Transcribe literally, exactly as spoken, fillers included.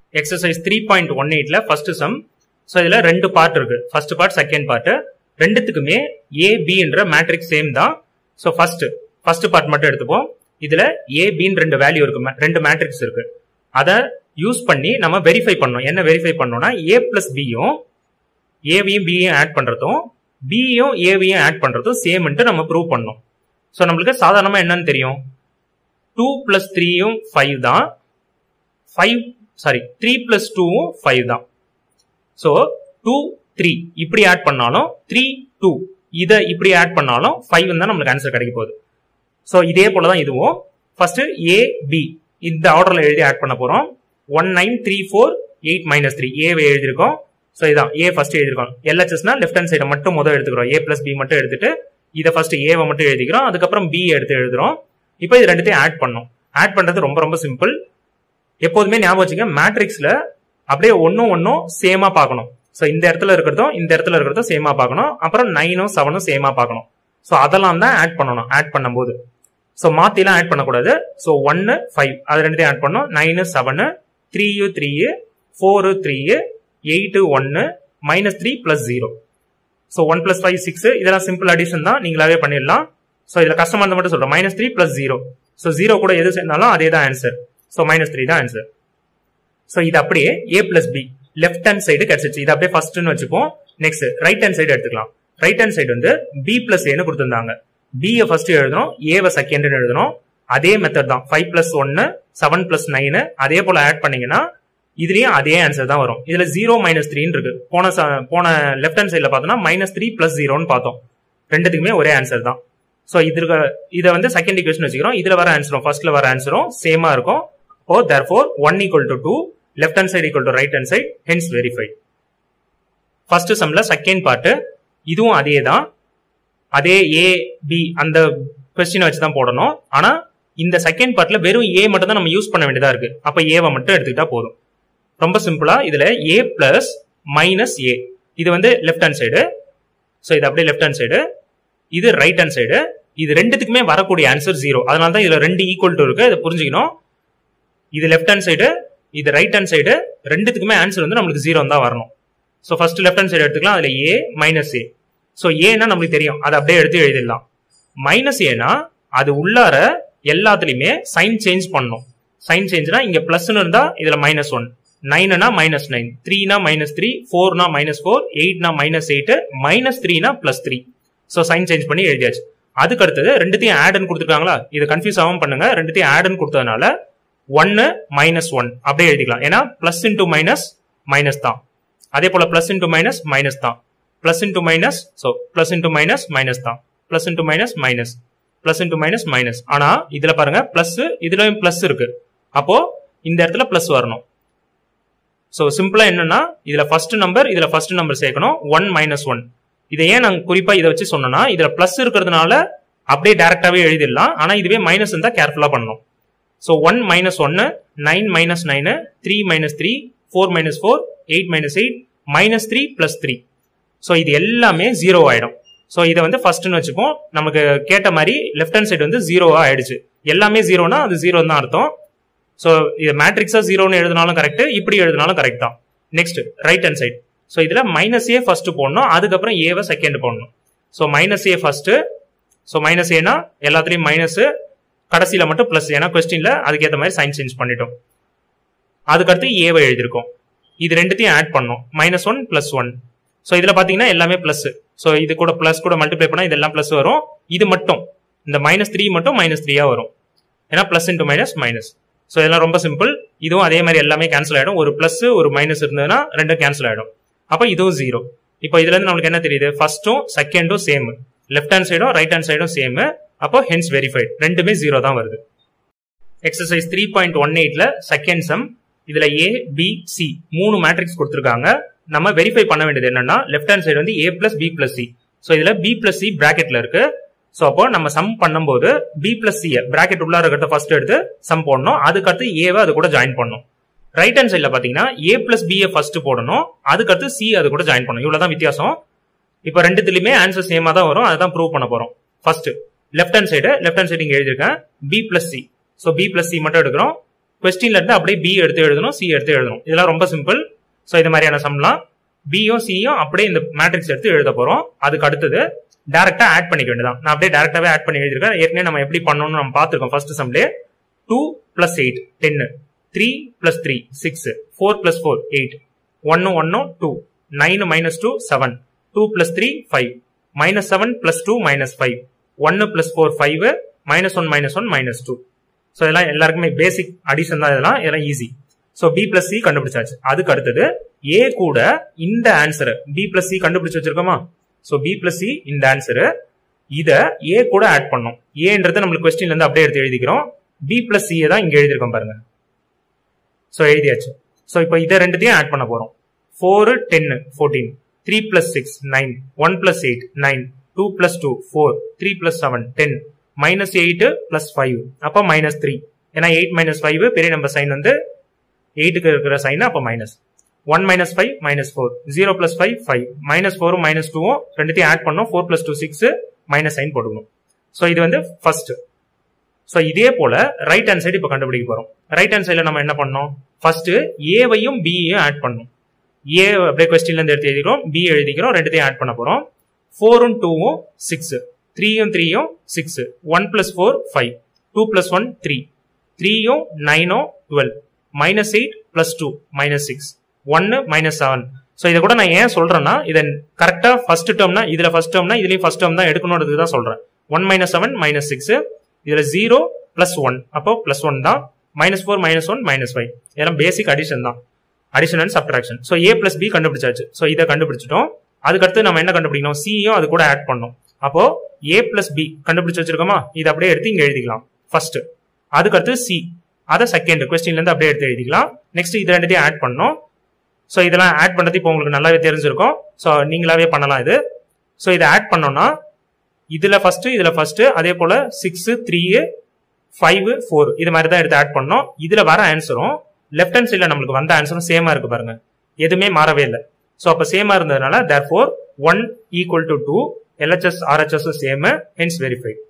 Exercise three point one எயிட்ல first sum. So இதுல ரெண்டு பார்ட் இருக்கு, ஃபர்ஸ்ட் பார்ட் செகண்ட் பார்ட். ரெண்டுத்துக்குமே ஏ பின்ற மேட்ரிக்ஸ் சேம் தான். ஸோ ஃபர்ஸ்ட் ஃபர்ஸ்ட் பார்ட் மட்டும் எடுத்துப்போம். இதுல ஏ பின்னு ரெண்டு வேல்யூ இருக்கு, ரெண்டு மேட்ரிக்ஸ் இருக்கு. அதை யூஸ் பண்ணி நம்ம வெரிஃபை பண்ணோம். என்ன வெரிஃபை பண்ணோம்னா ஏ பிளஸ் பியும் ஏவையும் பியும் ஆட் பண்றதும் பியும் ஏவையும் ஆட் பண்றதும் சேம்ன்ட்டு நம்ம ப்ரூவ் பண்ணோம். ஸோ நம்மளுக்கு சாதாரணமா என்னன்னு தெரியும், டூ பிளஸ் த்ரீயும் ஃபைவ் தான், ஃபைவ் சாரி த்ரீ பிளஸ் டூவும் ஃபைவ் தான். ஸோ டூ த்ரீ இப்படி ஆட் பண்ணாலும் த்ரீ டூ இதை இப்படி ஆட் பண்ணாலும் ஃபைவ் தான் நம்மளுக்கு ஆன்சர் கிடைக்க போகுது. ஸோ இதே போலதான் இதுவும். ஃபர்ஸ்ட் ஏ பி இந்த ஆர்டர்ல எழுதி ஆட் பண்ண போறோம். One nine three four eight minus three ஏவை எழுதிருக்கோம். ஸோ இதான் ஏ ஃபர்ஸ்ட் எழுதிருக்கோம். எல்ஹெச்எஸ்னா லெஃப்ட் ஹேண்ட் சைடை மட்டும் முதல் எடுத்துக்கிறோம். ஏ பிளஸ் பி மட்டும் எடுத்துட்டு இதை ஃபர்ஸ்ட் ஏவை மட்டும் எழுதிக்கிறோம். அதுக்கப்புறம் பி எடுத்து எழுதுறோம். இப்போ இது ரெண்டுத்தையும் ஆட் பண்ணோம். ஆட் பண்றது ரொம்ப ரொம்ப சிம்பிள். எப்போதுமே ஞாபகம் வச்சுங்க, மேட்ரிக்ஸ்ல அப்படியே ஒன்னும் ஒன்னும் சேமா பார்க்கணும். ஸோ இந்த இடத்துல இருக்கிறதும் இந்த இடத்துல இருக்கிறதும் சேமா பார்க்கணும். அப்புறம் நைனும் செவனும் சேமா பார்க்கணும். ஸோ அதெல்லாம் தான் ஆட் பண்ணணும். ஆட் பண்ணும்போது ஸோ மாத்திலாம் ஆட் பண்ணக்கூடாது. ஸோ ஒன்னு ஃபைவ் அது ரெண்டுத்தையும் ஆட் பண்ணணும். Nine seven, three three, four three, eight ஒன்னு, minus three plus zero. So one plus five six இதெல்லாம் சிம்பிள் அடிஷன் தான், நீங்களாவே பண்ணிடலாம். ஸோ இதுல கஷ்டமா இருந்தா மட்டும் சொல்றேன். Minus three plus zero. So zero கூட எது சேர்ந்தாலும் அதே தான் ஆன்சர். ஸோ மைனஸ் த்ரீ தான் ஆன்சர். ஸோ இது அப்படியே A plus B left hand side கிடைச்சிச்சு. இது அப்படியே ஃபர்ஸ்ட்னு வச்சுப்போம். நெக்ஸ்ட் ரைட் ஹேண்ட் சைடு எடுத்துக்கலாம். ரைட் ஹேண்ட் சைடு வந்து பி பிளஸ் ஏன்னு கொடுத்திருந்தாங்க. பி ஃபர்ஸ்ட் எழுதணும், ஏவை செகண்ட் எழுதணும். அதே மெத்தட் தான். ஃபைவ் பிளஸ் ஒன்னு, செவன் பிளஸ் நைனு அதே போல ஆட் பண்ணீங்கன்னா இதுலயும் அதே ஆன்சர் தான் வரும். இதுல ஜீரோ மைனஸ் த்ரீன்னு இருக்கு. போன போன லெஃப்ட் ஹேண்ட் சைட்ல பார்த்தோம்னா மைனஸ் த்ரீ பிளஸ் ஜீரோன்னு பார்த்தோம். ரெண்டுத்துக்குமே ஒரே ஆன்சர் தான். ஸோ இது இதை வந்து செகண்ட் ஈக்குவேஷன் வச்சுக்கிறோம். இதுல வர ஆன்சரும் ஃபர்ஸ்ட்ல வர ஆன்சரும் சேமா இருக்கும். Oh therefore one equal to two, left hand side equal to right hand side, hence verified. First சம்ல செகண்ட் பார்ட் இதுவும் அதே தான். அதே ஏ பி அந்த கொஸ்டின் வச்சு தான் போடணும். ஆனா இந்த செகண்ட் பார்ட்ல வெறும் ஏ மட்டும் தான் நம்ம யூஸ் பண்ண வேண்டியதா இருக்கு. அப்ப ஏவை மட்டும் எடுத்துக்கிட்டா போதும். ரொம்ப சிம்பிளா இதுல ஏ பிளஸ் மைனஸ் ஏ இது வந்து லெஃப்ட் ஹேண்ட் சைடு. ஸோ இது அப்படியே லெஃப்ட் ஹேண்ட் சைடு, இது ரைட் ஹேண்ட் சைடு. இது ரெண்டுத்துக்குமே வரக்கூடிய ஆன்சர் ஜீரோ. அதனால தான் இதுல ரெண்டு ஈக்குவல் டு இருக்கு. இதை புரிஞ்சுக்கணும். இது லெஃப்ட் ஹேண்ட் சைடு, இது ரைட் ஹேண்ட் சைடு, ரெண்டுத்துக்குமே ஆன்சர் வந்து நம்மளுக்கு ஜீரோ தான் வரணும். So first left hand side எடுத்துக்கலாம். அதுல ஏ மைனஸ் ஏ. ஸோ ஏன்னா நம்மளுக்கு தெரியும், அதை அப்படியே எடுத்து எழுதிடலாம். மைனஸ் ஏனா அது உள்ளார எல்லாத்துலயுமே சைன் சேஞ்ச் பண்ணணும். சைன் சேஞ்ச்னா இங்க பிளஸ்ன்னு இருந்தா இதுல மைனஸ் ஒன், நைன்னா மைனஸ் நைன், த்ரீனா மைனஸ் த்ரீ, ஃபோர்னா மைனஸ் ஃபோர், எயிட்னா மைனஸ் எயிட், மைனஸ் த்ரீனா plus three. So sign change பண்ணி எழுதியாச்சு. அதுக்கு அடுத்தது ரெண்டுத்தையும் ஆட்னு கொடுத்துருக்காங்களா, இது கன்ஃபியூஸ் ஆகாம பண்ணுங்க. ரெண்டுத்தையும் ஆட்னு கொடுத்ததுனால ஒன்னு மைனஸ் ஒன் அப்படியே எழுதிக்கலாம். ஏன்னா பிளஸ் இன்டூ மைனஸ் மைனஸ் தான். அதே போல பிளஸ் இன்டூ மைனஸ் மைனஸ் தான். Plus into minus, so plus into minus minus தான். Plus into minus minus, plus into minus minus. ஆனா இதுல பாருங்க பிளஸ், இதுலயும் பிளஸ் இருக்கு. அப்போ இந்த இடத்துல பிளஸ் வரணும். ஸோ சிம்பிளா என்னன்னா இதுல ஃபர்ஸ்ட் நம்பர், இதுல ஃபர்ஸ்ட் நம்பர் சேர்க்கணும். One minus one. இதை ஏன் நாங்க குறிப்பா இதை வச்சு சொன்னோம்னா இதுல பிளஸ் இருக்கிறதுனால அப்படியே டைரக்டாவே எழுதிடலாம். ஆனா இதுவே மைனஸ் இருந்தா கேர்ஃபுல்லா பண்ணணும். ஸோ ஒன் மைனஸ் ஒன்னு, nine minus nine, three minus three, four minus four, eight minus eight, minus three plus three. So இது எல்லாமே ஜீரோ ஆயிடும். ஸோ இதை வந்து ஃபர்ஸ்ட்னு வச்சுப்போம். நமக்கு கேட்ட மாதிரி லெஃப்ட் ஹேண்ட் சைடு வந்து ஜீரோவா ஆயிடுச்சு. எல்லாமே ஜீரோனா அது ஜீரோ தான் அர்த்தம். ஸோ இது மேட்ரிக்ஸா ஜீரோன்னு எழுதினாலும் கரெக்ட், இப்படி எழுதினாலும் கரெக்ட் தான். Next right hand side. So இதுல மைனஸ் ஏ ஃபர்ஸ்ட் போடணும், அதுக்கப்புறம் ஏவை செகண்ட் போடணும். So minus A first. So minus ஏனா எல்லாத்துலயும் மைனஸ், கடைசியில மட்டும் பிளஸ். ஏன்னா கொஸ்டின்ல அதுக்கேற்ற மாதிரி சைன் சேஞ்ச் பண்ணிட்டோம். அதுக்கடுத்து ஏவை எழுதிருக்கோம். இது ரெண்டுத்தையும் ஆட் பண்ணோம். Minus one plus one. So இதுல பாத்தீங்கன்னா எல்லாமே பிளஸ். ஸோ இது கூட பிளஸ் கூட மல்டிப்ளை பண்ணா இதெல்லாம் பிளஸ் வரும். இது மட்டும் இந்த மைனஸ் த்ரீ மட்டும் மைனஸ் த்ரீயா வரும். ஏன்னா plus into minus minus. So இதெல்லாம் ரொம்ப சிம்பிள். இதுவும் அதே மாதிரி எல்லாமே கேன்சல் ஆயிடும். ஒரு பிளஸ் ஒரு மைனஸ் இருந்ததுன்னா ரெண்டும் கேன்சல் ஆயிடும். அப்ப இதுவும் ஜீரோ. இப்போ இதுல இருந்து நம்மளுக்கு என்ன தெரியுது, ஃபர்ஸ்டும் செகண்டும் சேம், லெஃப்ட் ஹேண்ட் சைடும் ரைட் ஹேண்ட் சைடும் சேம். அப்போ ஹென்ஸ் வெரிஃபைட், ரெண்டுமே ஜீரோ தான் வருது. எக்ஸசைஸ் த்ரீ பாயிண்ட் ஒன் எயிட்ல செகண்ட் சம். இதுல ஏ பி சி மூணு மேட்ரிக்ஸ் கொடுத்துருக்காங்க. நம்ம வெரிஃபை பண்ண வேண்டியது என்னன்னா லெஃப்ட் ஹேண்ட் சைடு வந்து A plus B plus C. So இதுல பி பிளஸ் சி பிராக்கெட்ல இருக்கு. ஸோ அப்போ நம்ம சம் பண்ணும்போது பி பிளஸ் சி பிராக்கெட் உள்ள இருக்கிறத ஃபர்ஸ்ட் எடுத்து சம் போடணும். அதுக்கடுத்து ஏவை அது கூட ஜாயின் பண்ணணும். ரைட் ஹேண்ட் சைட்ல பாத்தீங்கன்னா ஏ பிளஸ் பி ஃபர்ஸ்ட் போடணும், அதுக்கடுத்து சி அது கூட ஜாயின் பண்ணணும். இவ்வளவுதான் வித்தியாசம். இப்போ ரெண்டுத்துலயுமே ஆன்சர் சேமா தான் வரும். அதுதான் ப்ரூவ் பண்ண போறோம். First left hand side, left hand side இங்க எழுதிருக்கேன் B plus C. So B plus C மட்டும் எடுக்கிறோம். கொஸ்டின்ல இருந்து அப்படியே பி எடுத்து எழுதணும், சி எடுத்து எழுதணும். இதெல்லாம் ரொம்ப சிம்பிள். ஸோ இது மாதிரியான சம்லாம் பியும் சியும் அப்படியே இந்த மேட்ரிக்ஸ் எடுத்து எழுத போறோம். அதுக்கு அடுத்தது டேரக்டா ஆட் பண்ணிக்க வேண்டியதான். நான் அப்படியே டேரக்டாவே ஆட் பண்ணி எழுதிருக்கேன். ஏற்கனவே நம்ம எப்படி பண்ணணும்னு நம்ம பார்த்திருக்கோம். ஃபர்ஸ்ட் சம்லே two plus eight ten, three plus three six, four plus four eight, ஒன்னு ஒன்னு two, nine minus two seven, two plus three five, minus seven plus two minus five, ஒன்னு plus four five, minus one minus one minus two. So இதெல்லாம் எல்லாருக்குமே basic addition தான். இதெல்லாம் இதெல்லாம் easy. So B plus C கண்டுபிடிச்சாச்சு. அதுக்கு அடுத்தது ஏ கூட இந்த ஆன்சர் பி பிளஸ் சி கண்டுபிடிச்சு வச்சிருக்கோமா? ஸோ பி பிளஸ் சி இந்த ஆன்சரு இத ஏ கூட ஆட் பண்ணோம். ஏன்றது நம்மளுக்கு கொஸ்டின்ல இருந்து அப்படியே எடுத்து எழுதிக்கிறோம். பி பிளஸ் சி தான் இங்க எழுதிருக்கோம் பாருங்க. ஸோ எழுதியாச்சு. ஸோ இப்போ இதை ரெண்டுத்தையும் ஆட் பண்ண போறோம். Four ten fourteen, three plus six nine, one plus eight nine, two plus two four, three plus seven ten, minus eight plus five, அப்போ மைனஸ் த்ரீ. ஏன்னா எயிட் மைனஸ் ஃபைவ் பெரிய number sign வந்து எயிட்டுக்கு இருக்கிற sign, அப்போ minus one minus five minus four, zero plus five five, minus ஃபோரும் minus டூவும் ரெண்டுத்தையும் ஆட் பண்ணோம். Four plus two six, minus sign போட்டுக்கணும். ஸோ இது வந்து ஃபர்ஸ்ட். ஸோ இதே போல ரைட் ஹேண்ட் சைடு இப்போ கண்டுபிடிக்க போறோம். ரைட் ஹேண்ட் சைடில் நம்ம என்ன பண்ணோம்? ஃபர்ஸ்ட் ஏவையும் பியையும் ஆட் பண்ணணும். ஏ அப்படியே கொஸ்டின்ல இருந்து எடுத்து எழுதிக்கிறோம், பி எழுதிக்கிறோம், ரெண்டுத்தையும் ஆட் பண்ண போறோம். ஃபோரும் டூவும் சிக்ஸ், த்ரீயும் த்ரீயும் six, one plus four five, two plus one three, த்ரீயும் நைனும் twelve, minus eight plus two minus six, ஒன்னு மைனஸ் செவன். ஸோ இதை கூட நான் ஏன் சொல்றேன்னா, இதை கரெக்டா ஃபர்ஸ்ட் டேர்ம்னா இதுல ஃபர்ஸ்ட் டேர்ம்னா இதுலயும் ஃபர்ஸ்ட் டேர்ம் தான் எடுக்கணும்ன்றதுக்கு தான் சொல்றேன். One minus seven minus six, இதுல ஜீரோ பிளஸ் ஒன், அப்போ பிளஸ் ஒன் தான். Minus four minus one minus five, இதெல்லாம் பேசிக் அடிஷன் தான். Addition and subtraction. So A plus B கண்டுபிடிச்சாச்சு. ஸோ இதை கண்டுபிடிச்சிட்டோம். அதுக்கடுத்து நம்ம என்ன கண்டுபிடிக்கணும்? சியும் அது கூட ஆட் பண்ணோம். அப்போ ஏ பிளஸ் பி கண்டுபிடிச்சு வச்சிருக்கோமா? இதை அப்படியே எடுத்து இங்க எழுதிக்கலாம் ஃபர்ஸ்ட். அதுக்கடுத்து சி, அதை செகண்ட் கொஸ்டின்ல இருந்து அப்படியே எடுத்து எழுதிக்கலாம். நெக்ஸ்ட் இது ரெண்டுத்தையும் ஆட் பண்ணோம். ஸோ இதெல்லாம் ஆட் பண்றது இப்போ உங்களுக்கு நல்லாவே தெரிஞ்சிருக்கும். ஸோ நீங்களாவே பண்ணலாம் இது. ஸோ இதை ஆட் பண்ணோம்னா இதுல ஃபர்ஸ்ட் இதுல ஃபர்ஸ்ட், அதே போல சிக்ஸ் த்ரீ ஃபைவ் ஃபோர் இது மாதிரி தான் எடுத்து ஆட் பண்ணோம். இதுல வர ஆன்சரும் லெஃப்ட் ஹேண்ட் சைட்ல நம்மளுக்கு வந்த ஆன்சரும் சேமா இருக்கு பாருங்க. எதுவுமே மாறவே இல்லை. ஸோ அப்ப சேமா இருந்ததுனால therefore one equal to two, LHS RHS same, hence verified.